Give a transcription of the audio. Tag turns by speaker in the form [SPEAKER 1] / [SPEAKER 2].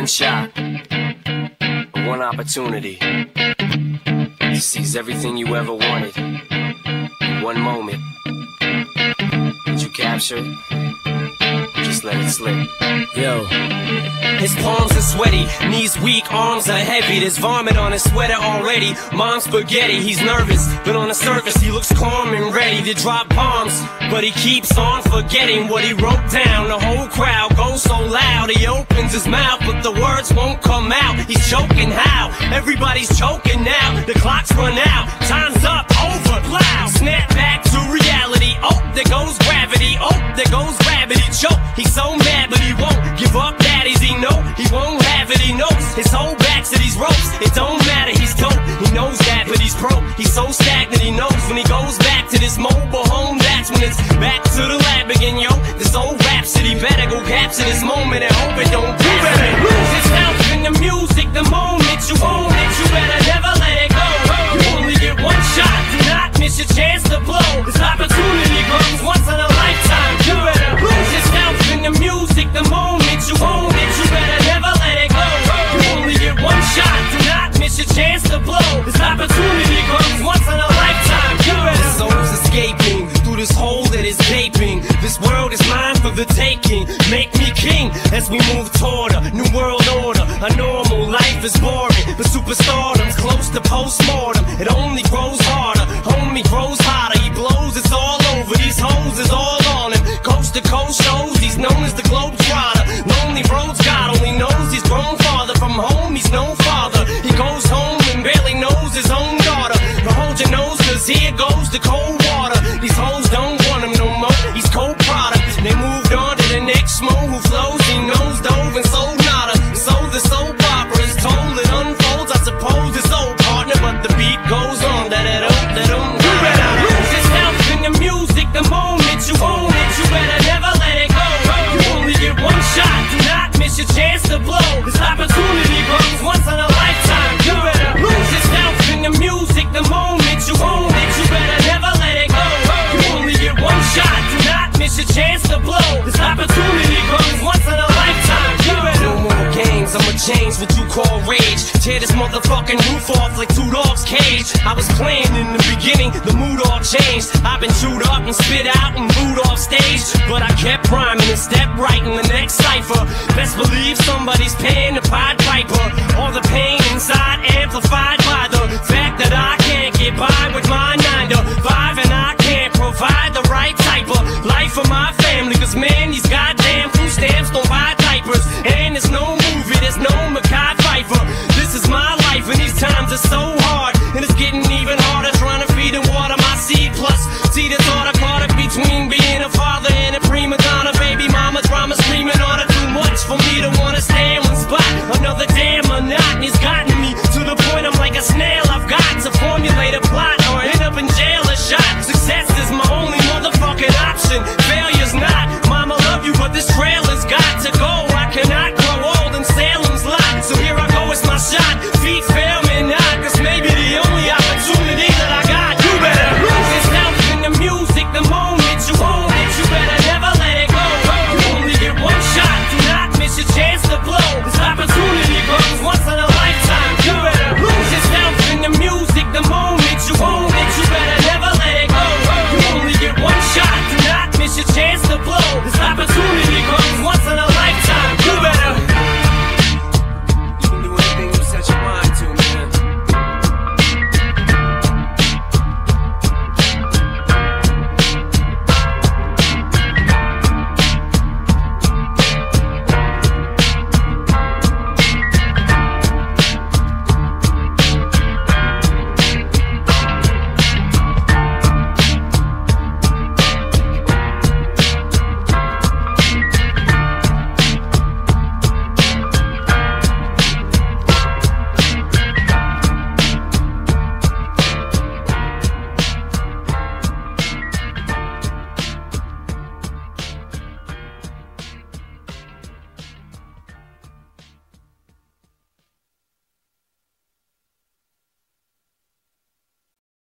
[SPEAKER 1] One shot, one opportunity to seize everything you ever wanted in one moment. Did you capture it? Just let it slip. Yo. His palms are sweaty, knees weak, arms are heavy. There's vomit on his sweater already. Mom's spaghetti, he's nervous, but on the surface he looks calm and ready to drop bombs. But he keeps on forgetting what he wrote down. The whole crowd goes so loud, he opens his mouth, but the words won't come out. He's choking how? Everybody's choking now. The clock's run out, time's up, over, loud. Snap back to reality, oh, there goes gravity. Oh, there goes gravity, choke. He's so mad, but he won't give up. Daddies, he know he won't have it. He knows his whole back to these ropes. It don't matter, he's dope. He knows that, but he's broke. He's so stagnant, he knows when he goes back to this mobile home, that's when it's back to the lab again, yo. This old rhapsody better go capture this moment and hope it don't do better. Lose yourself in the music, the moment you own it, you better never let it go. You only get one shot, do not miss your chance to blow. This opportunity comes once in a lifetime. You better lose yourself in the music, the moment you own it, you better never let it go. You only get one shot, do not miss your chance to blow. This opportunity comes once in a lifetime. You better. The soul's escaping through this hole that is gaping. This world is mine for the taking. Make me king as we move toward a new world order. A normal life is boring, but superstardom's close to postmortem. It only grows harder, homie grows hotter. He blows, it's all over. These hoes is all on him. Coast to coast shows, he's known as the Globetrotter. Lonely roads, God only knows he's grown farther from home. He's no father. He goes home and barely knows his own daughter. But hold your nose, cause here goes the cold water. These hoes don't want him no more. He's cold product. They moved on to the next mo who flows. He knows dove and sold nada. So the soap opera is told, it unfolds. I suppose it's old partner, but the beat goes on. You better lose yourself in the music, the moment you own it, you better never let it go. You only get one shot, do not miss your chance to blow. This opportunity comes once in a lifetime. You better lose yourself in the music, the moment you own it, you better never let it go. You only get one shot, do not miss your chance to blow. This opportunity comes once in a lifetime. You better. No more games, I'ma change what you call rage. Tear this motherfucking roof off like two dogs' cage. I was playing in the beginning, the mood all changed. I've been chewed up and spit out and booed off stage, but I kept rhyming and stepped right in the next cipher. Best believe somebody's paying the Pied Piper. All the pain inside amplified by the fact that I can't get by with my 9 to 5.